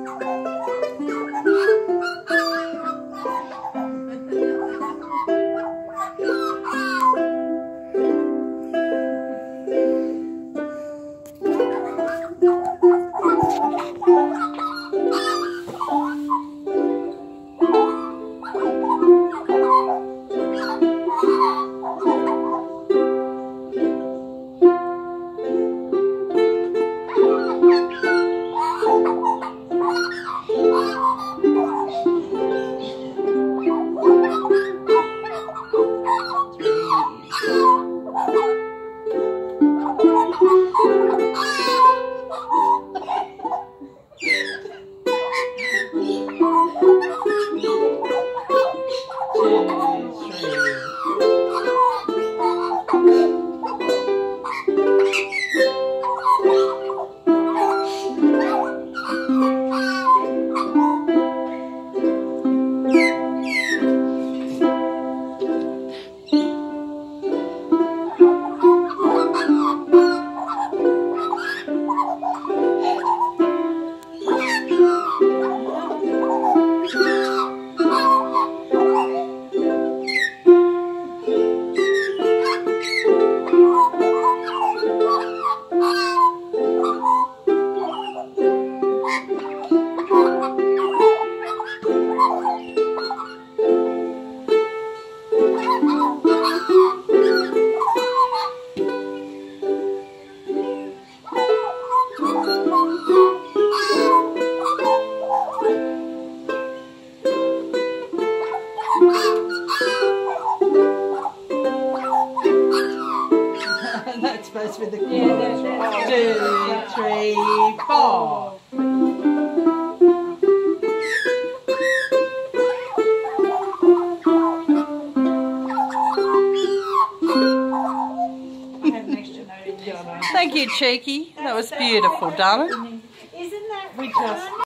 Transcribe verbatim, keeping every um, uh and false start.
That's supposed to be the chorus. Yeah, that's right. Two, three, four. I have an extra note in there. Thank you, Cheeky. That was beautiful, darling. Isn't that We just